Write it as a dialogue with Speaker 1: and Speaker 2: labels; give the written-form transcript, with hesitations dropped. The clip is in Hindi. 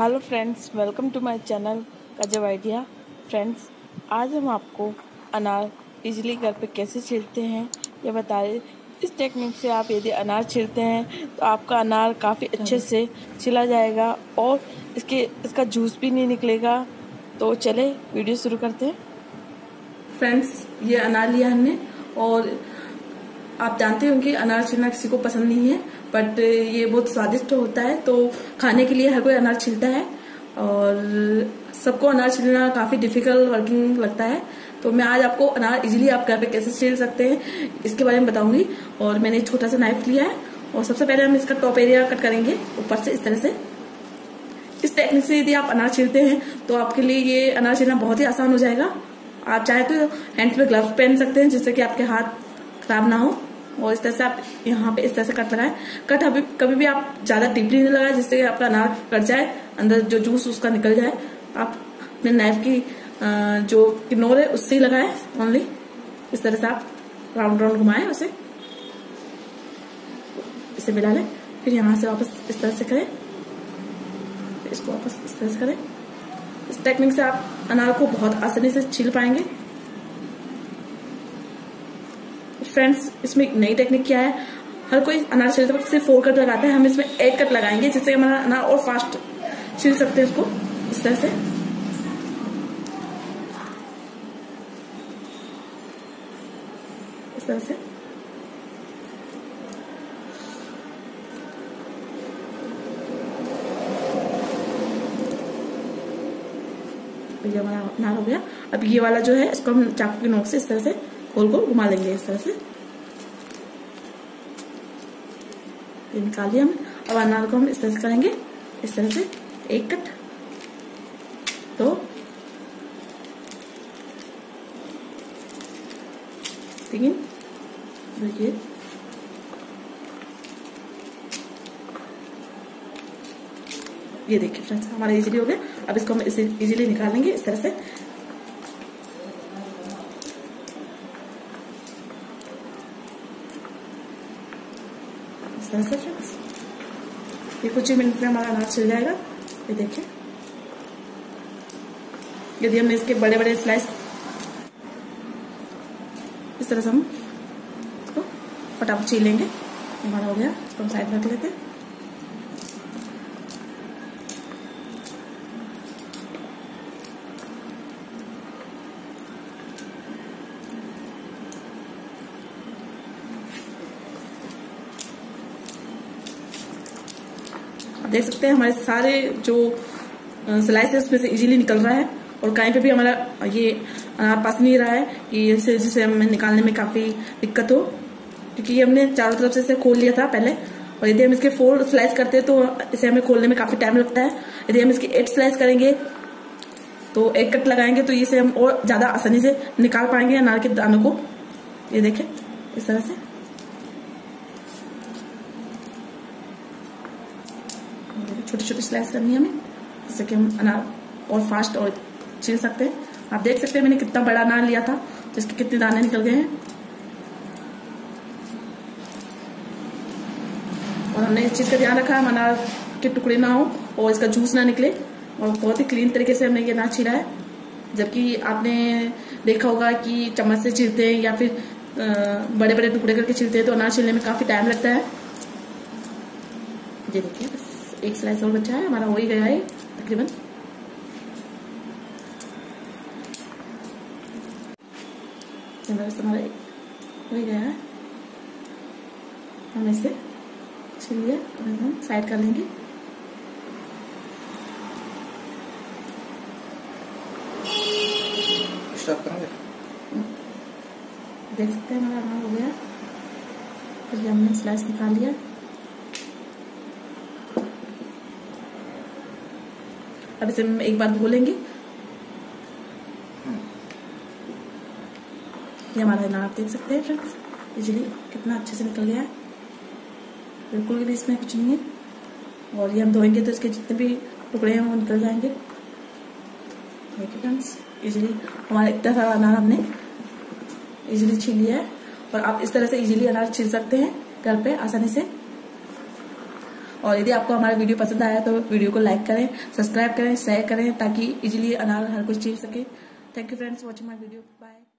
Speaker 1: Hello friends, welcome to my channel Gajab idea. Friends, आज हम आपको अनार इजीली घर पे कैसे छीलते हैं ये बता रहे। इस टेक्निक से आप यदि अनार छीलते हैं तो आपका अनार काफ़ी अच्छे से छिला जाएगा और इसका जूस भी नहीं निकलेगा। तो चले वीडियो शुरू करते हैं।
Speaker 2: फ्रेंड्स, ये अनार लिया हमने और आप जानते होंगे अनार छीलना किसी को पसंद नहीं है, बट ये बहुत स्वादिष्ट होता है। तो खाने के लिए हर कोई अनार छीलता है और सबको अनार छीलना काफी डिफिकल्ट वर्किंग लगता है। तो मैं आज आपको अनार इजीली आप घर पे कैसे छील सकते हैं इसके बारे में बताऊंगी। और मैंने एक छोटा सा नाइफ लिया है और सबसे पहले हम इसका टॉप एरिया कट करेंगे ऊपर से इस तरह से। इस टेक्निक से यदि आप अनार छीलते हैं तो आपके लिए ये अनार छीलना बहुत ही आसान हो जाएगा। आप चाहे तो हैंड्स में ग्लव्स पहन सकते हैं जिससे कि आपके हाथ खराब ना हो। और इस तरह से आप यहाँ पे इस तरह से कट लगाएं। कट कभी भी आप ज्यादा डीपली नहीं लगाएं जिससे कि आपका अनार कट जाए, अंदर जो जूस उसका निकल जाए। आप अपने नाइफ की जो किनोर है उससे ही लगाएं ओनली। इस तरह से आप राउंड राउंड घुमाएं उसे, इसे मिला लें। फिर यहाँ से वापस इस तरह से करें, इसको वापस इस तरह से करें। इस टेक्निक से आप अनार को बहुत आसानी से छील पाएंगे। फ्रेंड्स, इसमें एक नई टेक्निक क्या है, हर कोई अनार छीलते वक्त सिर्फ 4 कट लगाता है। हम इसमें 1 कट लगाएंगे जिससे हमारा अनार और फास्ट छील सकते हैं इसको इस तरह से। इस तरह से ये हमारा अनार हो गया। अब ये वाला जो है इसको हम चाकू की नोक से इस तरह से गोल गोल घुमा लेंगे इस तरह से। ये निकाल लिया हमने। अब अनार को हम इस तरह से करेंगे, इस तरह से 1 कट, 2, 3, देखिए ये देखिए फ्रेंड्स, हमारा इजीली हो गया। अब इसको हम इसे इजीली निकाल लेंगे इस तरह से। इस तरह से फ्रेंड्स ये कुछ ही मिनट में हमारा अनार छिल जाएगा। ये देखिए, यदि हमने इसके बड़े बड़े स्लाइस इस तरह से हम इसको फटाफट छील लेंगे। हमारा हो गया, इसको हम साइड में रख लेते हैं। देख सकते हैं हमारे सारे जो स्लाइस है उसमें से इजीली निकल रहा है और कहीं पे भी हमारा ये अनार पास नहीं रहा है कि जिसे हमें निकालने में काफी दिक्कत हो, क्योंकि ये हमने चारों तरफ से इसे खोल लिया था पहले। और यदि हम इसके 4 स्लाइस करते हैं तो इसे हमें खोलने में काफी टाइम लगता है। यदि हम इसके 8 स्लाइस करेंगे तो 1 कट लगाएंगे तो इसे हम और ज्यादा आसानी से निकाल पाएंगे अनार के दानों को। ये देखें इस तरह से छोटी छोटी स्लाइस करनी है हमें, जिससे कि हम अनार और फास्ट और छील सकते हैं। आप देख सकते हैं मैंने कितना बड़ा अनार लिया था, जिसके कितने दाने निकल गए हैं। और हमने इस चीज का ध्यान रखा है अनार के टुकड़े ना हो और इसका जूस ना निकले। और बहुत ही क्लीन तरीके से हमने ये अनार छीला है। जबकि आपने देखा होगा कि चम्मच से छीलते हैं या फिर बड़े बड़े टुकड़े करके छीलते हैं तो अनार छीलने में काफी टाइम लगता है। ये देखिए, एक स्लाइस और बचा है, हमारा हो ही गया है तकरीबन। हमारा हो ही गया है। हम इसे छीलिए तो हम साइड कर लेंगे। देख सकते हैं हमारा अनार हो गया। फिर हमने स्लाइस निकाल लिया। अब इसे हम एक बार धो लेंगे। ये हमारा अनार देख सकते हैं फ्रेंड्स, इजीली कितना अच्छे से निकल गया है, बिल्कुल भी इसमें कुछ नहीं है। और ये हम धोएंगे तो इसके जितने भी टुकड़े हैं वो निकल जाएंगे। देखिए फ्रेंड्स, इजीली हमारा इतना सारा अनार हमने इजीली छील लिया है। और आप इस तरह से इजीली अनार छील सकते हैं घर पे आसानी से। और यदि आपको हमारा वीडियो पसंद आया तो वीडियो को लाइक करें, सब्सक्राइब करें, शेयर करें ताकि इजीली अनार हर कोई छील सके। Thank you friends watching my video. Bye.